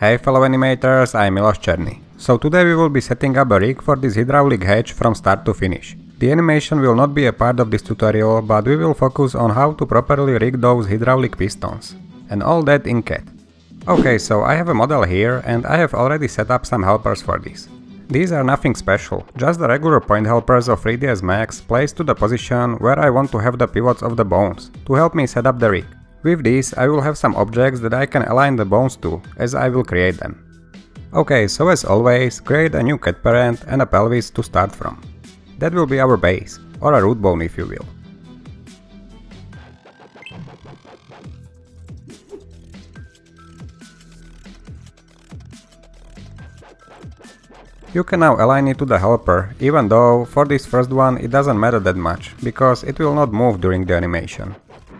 Hey fellow animators, I'm Miloš Černý. So today we will be setting up a rig for this hydraulic hatch from start to finish. The animation will not be a part of this tutorial, but we will focus on how to properly rig those hydraulic pistons. And all that in CAD. Okay, so I have a model here and I have already set up some helpers for this. These are nothing special, just the regular point helpers of 3ds Max placed to the position where I want to have the pivots of the bones, to help me set up the rig. With this I will have some objects that I can align the bones to, as I will create them. Okay, so as always, create a new CAD parent and a pelvis to start from. That will be our base, or a root bone if you will. You can now align it to the helper, even though for this first one it doesn't matter that much, because it will not move during the animation.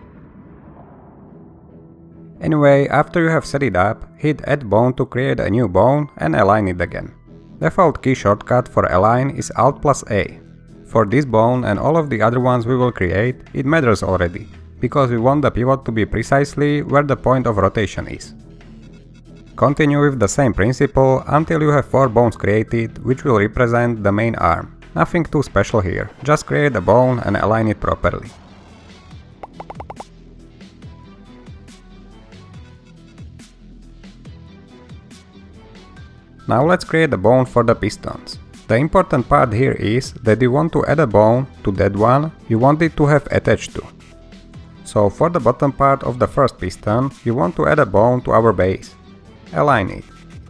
Anyway, after you have set it up, hit Add Bone to create a new bone and align it again. Default key shortcut for align is Alt+A. For this bone and all of the other ones we will create, it matters already, because we want the pivot to be precisely where the point of rotation is. Continue with the same principle until you have 4 bones created, which will represent the main arm. Nothing too special here, just create a bone and align it properly. Now let's create a bone for the pistons. The important part here is that you want to add a bone to that one you want it to have attached to. So for the bottom part of the first piston, you want to add a bone to our base. Align it.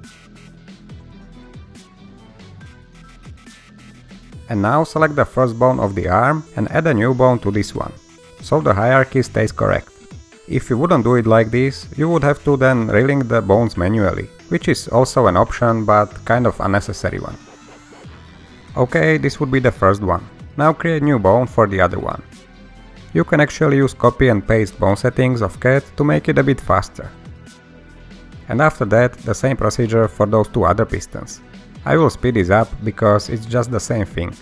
And now select the first bone of the arm and add a new bone to this one, so the hierarchy stays correct. If you wouldn't do it like this, you would have to then relink the bones manually, which is also an option, but kind of unnecessary one. Okay, this would be the first one. Now create new bone for the other one. You can actually use copy and paste bone settings of CAD to make it a bit faster. And after that, the same procedure for those 2 other pistons. I will speed this up because it's just the same thing.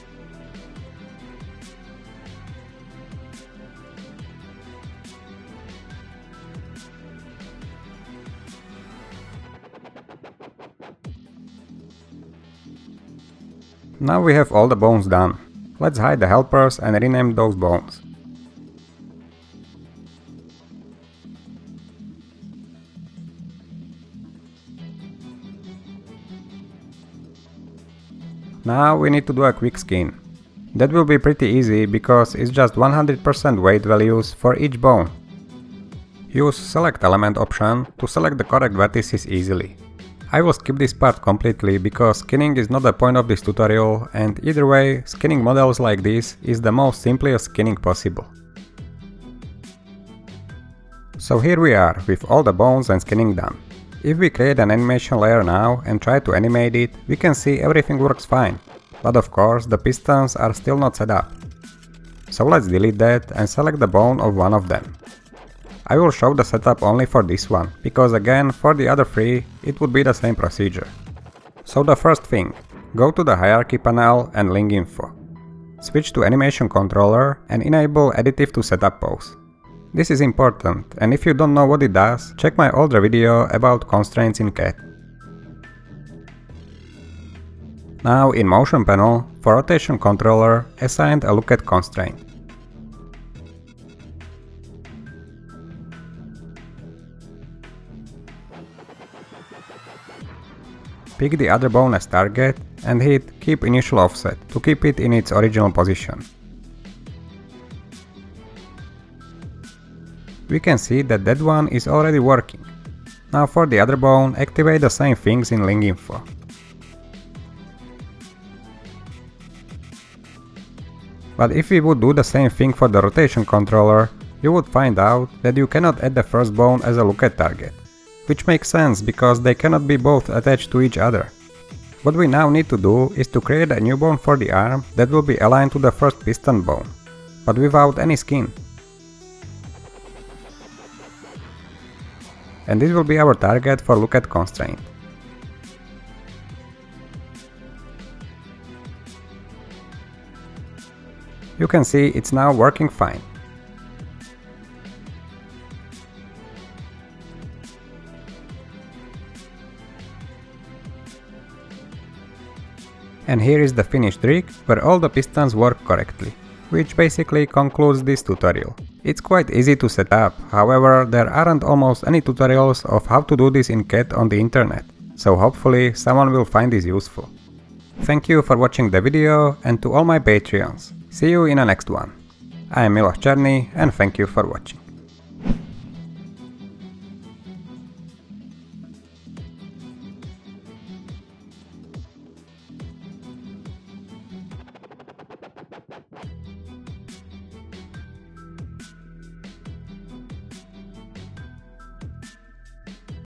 Now we have all the bones done. Let's hide the helpers and rename those bones. Now we need to do a quick skin. That will be pretty easy because it's just 100% weight values for each bone. Use Select Element option to select the correct vertices easily. I will skip this part completely because skinning is not the point of this tutorial, and either way, skinning models like this is the most simplest skinning possible. So here we are, with all the bones and skinning done. If we create an animation layer now and try to animate it, we can see everything works fine. But of course, the pistons are still not set up. So let's delete that and select the bone of one of them. I will show the setup only for this one, because again, for the other 3, it would be the same procedure. So the first thing, go to the hierarchy panel and link info. Switch to animation controller and enable additive to setup pose. This is important, and if you don't know what it does, check my older video about constraints in CAD. Now in motion panel, for rotation controller, assign a look at constraint. Pick the other bone as target and hit Keep Initial Offset to keep it in its original position. We can see that that one is already working. Now for the other bone, activate the same things in link info. But if we would do the same thing for the rotation controller, you would find out that you cannot add the first bone as a look at target. Which makes sense because they cannot be both attached to each other. What we now need to do is to create a new bone for the arm that will be aligned to the first piston bone, but without any skin. And this will be our target for look at constraint. You can see it's now working fine. And here is the finished rig where all the pistons work correctly, which basically concludes this tutorial. It's quite easy to set up, however there aren't almost any tutorials of how to do this in CAD on the internet, so hopefully someone will find this useful. Thank you for watching the video and to all my Patreons. See you in the next one. I am Miloš Černý and thank you for watching.